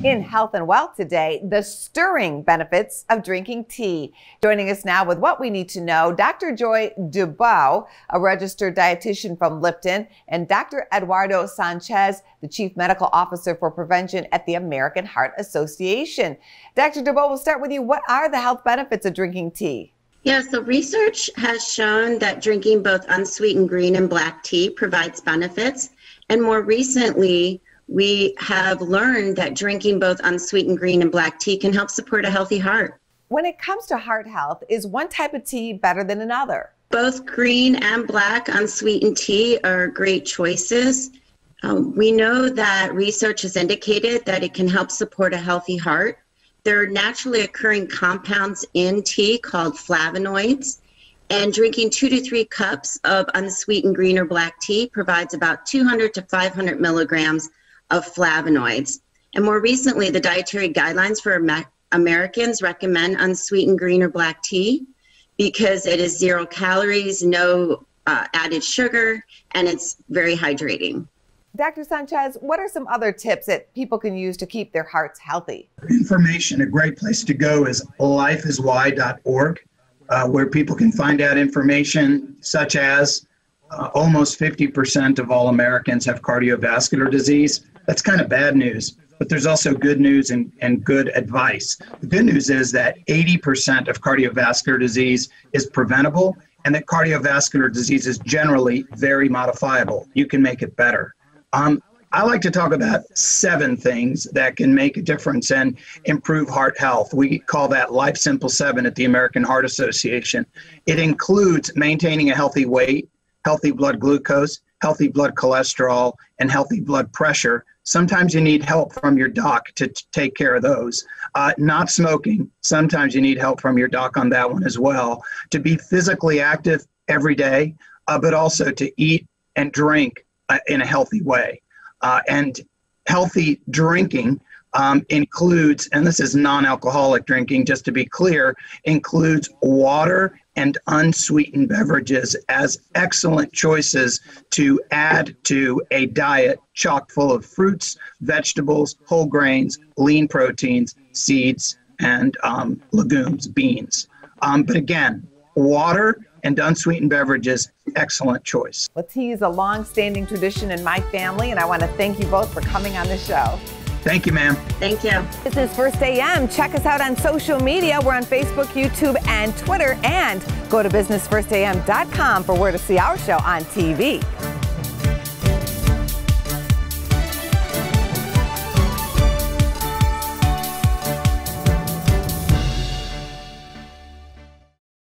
In Health and Wealth today, the stirring benefits of drinking tea. Joining us now with what we need to know, Dr. Joy Dubost, a registered dietitian from Lipton, and Dr. Eduard Sanchez, the Chief Medical Officer for Prevention at the American Heart Association. Dr. Dubost, we'll start with you. What are the health benefits of drinking tea? Yeah, so research has shown that drinking both unsweetened green and black tea provides benefits. And more recently, we have learned that drinking both unsweetened green and black tea can help support a healthy heart. When it comes to heart health, is one type of tea better than another? Both green and black unsweetened tea are great choices. We know that research has indicated that it can help support a healthy heart. There are naturally occurring compounds in tea called flavonoids, and drinking 2 to 3 cups of unsweetened green or black tea provides about 200 to 500 milligrams of flavonoids. And more recently, the dietary guidelines for Americans recommend unsweetened green or black tea because it is 0 calories, no added sugar, and it's very hydrating. Dr. Sanchez, what are some other tips that people can use to keep their hearts healthy? Information, a great place to go is lifeiswhy.org, where people can find out information such as almost 50% of all Americans have cardiovascular disease. That's kind of bad news, but there's also good news and good advice. The good news is that 80% of cardiovascular disease is preventable, and that cardiovascular disease is generally very modifiable. You can make it better. I like to talk about 7 things that can make a difference and improve heart health. We call that Life Simple 7 at the American Heart Association. It includes maintaining a healthy weight, healthy blood glucose, healthy blood cholesterol, and healthy blood pressure. Sometimes you need help from your doc to take care of those. Not smoking. Sometimes you need help from your doc on that one as well. To be physically active every day, but also to eat and drink in a healthy way. And healthy drinking includes, and this is non-alcoholic drinking, just to be clear, includes water and unsweetened beverages as excellent choices to add to a diet chock full of fruits, vegetables, whole grains, lean proteins, seeds, and legumes, beans. But again, water and unsweetened beverages, excellent choice. Well, tea is a long-standing tradition in my family, and I want to thank you both for coming on the show. Thank you, ma'am. Thank you. This is First AM. Check us out on social media. We're on Facebook, YouTube, and Twitter. And go to businessfirstam.com for where to see our show on TV.